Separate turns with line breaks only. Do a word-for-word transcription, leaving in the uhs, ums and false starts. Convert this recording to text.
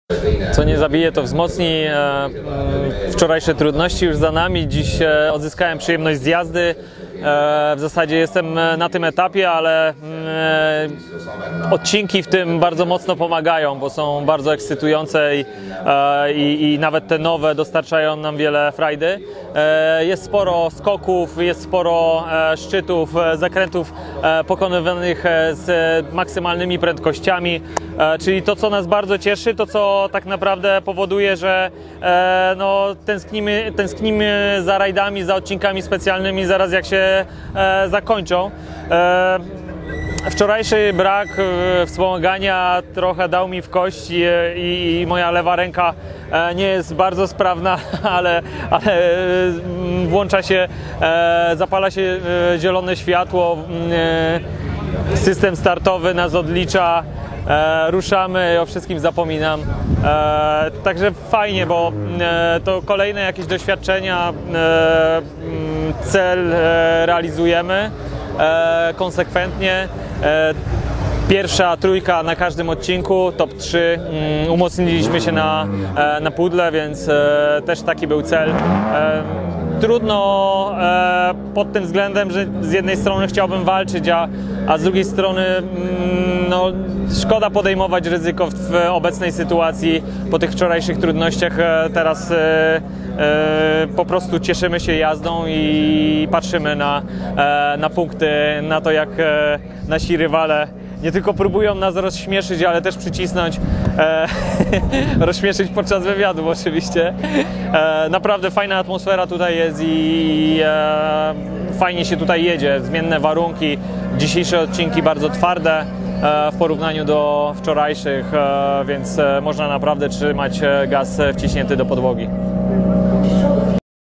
Co nie zabije, to wzmocni. Wczorajsze trudności już za nami. Dziś odzyskałem przyjemność z jazdy. W zasadzie jestem na tym etapie, ale odcinki w tym bardzo mocno pomagają, bo są bardzo ekscytujące i, i, i nawet te nowe dostarczają nam wiele frajdy. Jest sporo skoków, jest sporo szczytów, zakrętów pokonywanych z maksymalnymi prędkościami, czyli to, co nas bardzo cieszy, to, co tak naprawdę powoduje, że no, tęsknimy, tęsknimy za rajdami, za odcinkami specjalnymi zaraz jak się zakończą. Wczorajszy brak wspomagania trochę dał mi w kość i, i, i moja lewa ręka nie jest bardzo sprawna, ale, ale włącza się, zapala się zielone światło, system startowy nas odlicza, ruszamy, o wszystkim zapominam. Także fajnie, bo to kolejne jakieś doświadczenia, cel realizujemy konsekwentnie. Pierwsza trójka na każdym odcinku, top trzy. Umocniliśmy się na, na pudle, więc też taki był cel. Trudno pod tym względem, że z jednej strony chciałbym walczyć, a, a z drugiej strony no, szkoda podejmować ryzyko w, w obecnej sytuacji po tych wczorajszych trudnościach. Teraz po prostu cieszymy się jazdą i patrzymy na, na punkty, na to, jak nasi rywale nie tylko próbują nas rozśmieszyć, ale też przycisnąć, e, rozśmieszyć podczas wywiadu oczywiście. E, naprawdę fajna atmosfera tutaj jest i e, fajnie się tutaj jedzie, zmienne warunki. Dzisiejsze odcinki bardzo twarde e, w porównaniu do wczorajszych, e, więc e, można naprawdę trzymać gaz wciśnięty do podłogi.